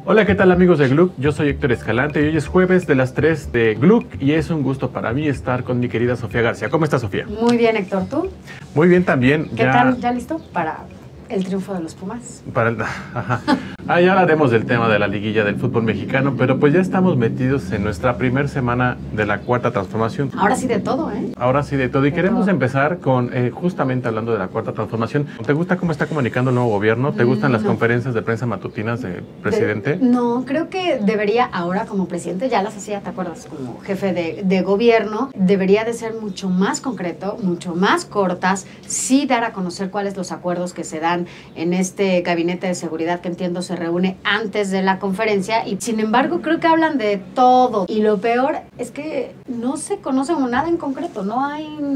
Hola, ¿qué tal amigos de Gluck? Yo soy Héctor Escalante y hoy es jueves de las 3 de Gluck y es un gusto para mí estar con mi querida Sofía García. ¿Cómo estás, Sofía? Muy bien, Héctor, ¿tú? Muy bien también. ¿Qué tal? ¿Ya listo para el triunfo de los Pumas? Ajá. Ya hablaremos del tema de la liguilla del fútbol mexicano, pero pues ya estamos metidos en nuestra primera semana de la cuarta transformación. Ahora sí de todo, ¿eh? Ahora sí de todo. Y queremos empezar con justamente hablando de la cuarta transformación. ¿Te gusta cómo está comunicando el nuevo gobierno? ¿Te gustan las conferencias de prensa matutinas del presidente? No, creo que debería ahora como presidente, ya las hacía, ¿te acuerdas? Como jefe de gobierno, debería de ser mucho más concreto, mucho más cortas, sí dar a conocer cuáles los acuerdos que se dan en este gabinete de seguridad que entiendo se reúne antes de la conferencia y sin embargo creo que hablan de todo y lo peor es que no se conoce nada en concreto, no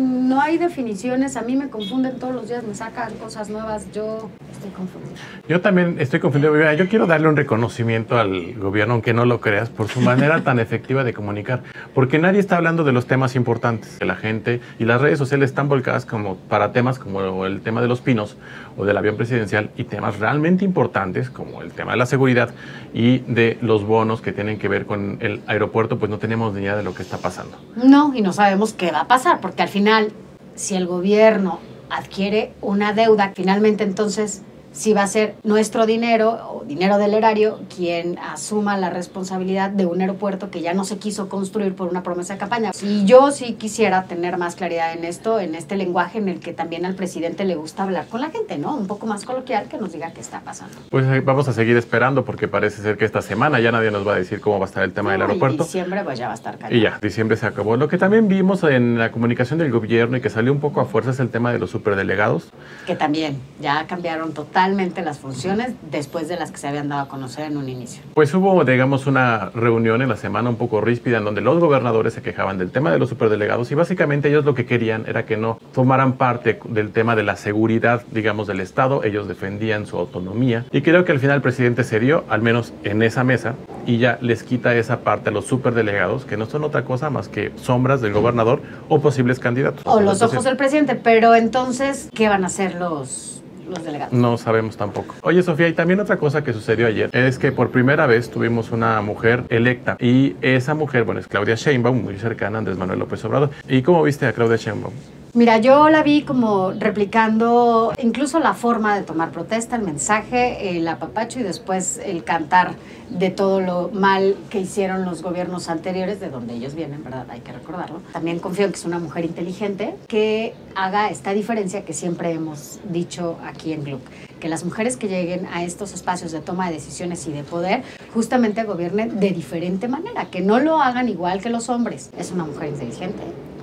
hay definiciones, a mí me confunden todos los días, me sacan cosas nuevas, yo estoy confundida. Yo también estoy confundido. Yo quiero darle un reconocimiento al gobierno, aunque no lo creas, por su manera tan efectiva de comunicar, porque nadie está hablando de los temas importantes, que la gente y las redes sociales están volcadas como para temas como el tema de los pinos o del avión presidencial y temas realmente importantes como el tema de la seguridad y de los bonos que tienen que ver con el aeropuerto, pues no tenemos ni idea de lo que está pasando. No, y no sabemos qué va a pasar, porque al final, si el gobierno adquiere una deuda, finalmente entonces sí va a ser nuestro dinero o dinero del erario quien asuma la responsabilidad de un aeropuerto que ya no se quiso construir por una promesa de campaña. Y yo sí quisiera tener más claridad en esto, en este lenguaje en el que también al presidente le gusta hablar con la gente, ¿no? Un poco más coloquial, que nos diga qué está pasando. Pues vamos a seguir esperando porque parece ser que esta semana ya nadie nos va a decir cómo va a estar el tema del aeropuerto. Y diciembre pues ya va a estar caliente. Y ya, diciembre se acabó. Lo que también vimos en la comunicación del gobierno y que salió un poco a fuerza es el tema de los superdelegados. Que también ya cambiaron totalmente las funciones después de las que se habían dado a conocer en un inicio. Pues hubo, digamos, una reunión en la semana un poco ríspida en donde los gobernadores se quejaban del tema de los superdelegados y básicamente ellos lo que querían era que no tomaran parte del tema de la seguridad, digamos, del Estado. Ellos defendían su autonomía y creo que al final el presidente cedió, al menos en esa mesa, y ya les quita esa parte a los superdelegados, que no son otra cosa más que sombras del gobernador o posibles candidatos. O los ojos del presidente, pero entonces, ¿qué van a hacer los delegados? No sabemos tampoco. Oye, Sofía, y también otra cosa que sucedió ayer es que por primera vez tuvimos una mujer electa y esa mujer, bueno, es Claudia Sheinbaum, muy cercana a Andrés Manuel López Obrador. ¿Y cómo viste a Claudia Sheinbaum? Mira, yo la vi como replicando incluso la forma de tomar protesta, el mensaje, el apapacho y después el cantar de todo lo mal que hicieron los gobiernos anteriores, de donde ellos vienen, ¿verdad? Hay que recordarlo. También confío en que es una mujer inteligente que haga esta diferencia que siempre hemos dicho aquí en Gluck, que las mujeres que lleguen a estos espacios de toma de decisiones y de poder justamente gobiernen de diferente manera, que no lo hagan igual que los hombres. Es una mujer inteligente.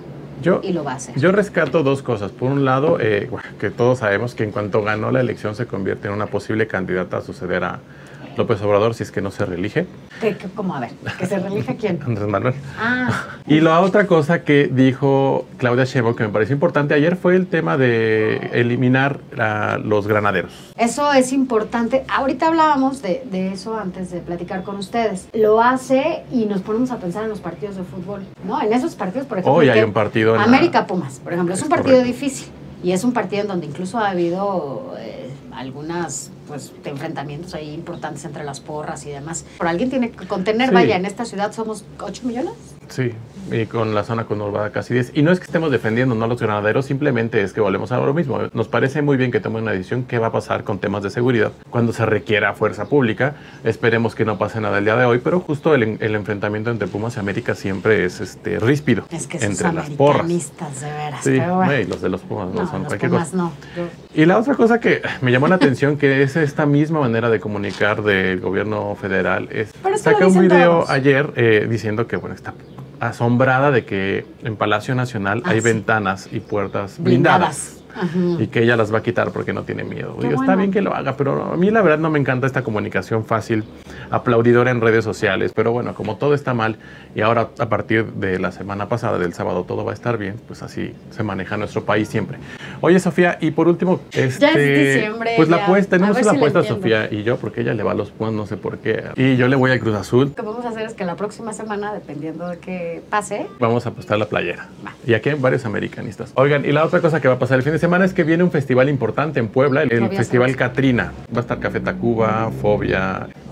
Y lo va a hacer. Yo rescato dos cosas. Por un lado, que todos sabemos que en cuanto ganó la elección se convierte en una posible candidata a suceder a López Obrador si es que no se reelige. ¿Cómo? A ver, ¿que se reelige quién? Andrés Manuel. Y la otra cosa que dijo Claudia Sheinbaum que me pareció importante ayer fue el tema de eliminar a los granaderos. Eso es importante. Ahorita hablábamos de eso antes de platicar con ustedes. Lo hace y nos ponemos a pensar en los partidos de fútbol, ¿no? En esos partidos, por ejemplo, hoy hay un partido en América Pumas, por ejemplo, es un partido difícil y es un partido en donde incluso ha habido algunas de enfrentamientos ahí importantes entre las porras y demás. Pero alguien tiene que contener, sí. Vaya, en esta ciudad somos 8 millones. Sí, y con la zona conurbada casi 10. Y no es que estemos defendiendo no a los granaderos, simplemente es que volvemos a lo mismo. Nos parece muy bien que tomen una decisión. ¿Qué va a pasar con temas de seguridad cuando se requiera fuerza pública? Esperemos que no pase nada el día de hoy, pero justo el enfrentamiento entre Pumas y América siempre es ríspido. Es que entre las porras. De veras. Sí, pero bueno. Y los de los Pumas no son los cualquier Pumas cosa. No. Y la otra cosa que me llamó la atención, que es esta misma manera de comunicar del gobierno federal, saca un video ayer diciendo que, bueno, está asombrada de que en Palacio Nacional hay ventanas y puertas blindadas. Y que ella las va a quitar porque no tiene miedo. Digo, está bien que lo haga, pero a mí la verdad no me encanta esta comunicación fácil, aplaudidora en redes sociales. Pero bueno, como todo está mal y ahora a partir de la semana pasada, del sábado, todo va a estar bien, pues así se maneja nuestro país siempre. Oye, Sofía, y por último, ya es diciembre. Pues la apuesta, tenemos una apuesta, Sofía y yo, porque ella le va a los Pumas, no sé por qué. Y yo le voy al Cruz Azul. Lo que vamos a hacer es que la próxima semana, dependiendo de qué pase, vamos a apostar la playera. Y aquí hay varios americanistas. Oigan, y la otra cosa que va a pasar el fin de semana es que viene un festival importante en Puebla, el Festival Catrina. Va a estar Café Tacuba, Fobia,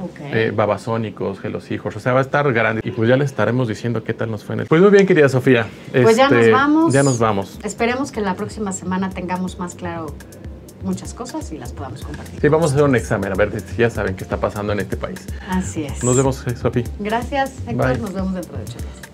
Babasónicos, Hello Seahorse, o sea, va a estar grande. Y pues ya les estaremos diciendo qué tal nos fue en el... Pues muy bien, querida Sofía. Pues ya nos vamos. Ya nos vamos. Esperemos que la próxima semana tengamos más claro muchas cosas y las podamos compartir. Sí, vamos a hacer un examen, a ver si ya saben qué está pasando en este país. Así es. Nos vemos, Sofía. Gracias, Héctor. Bye. Nos vemos dentro de 8 días.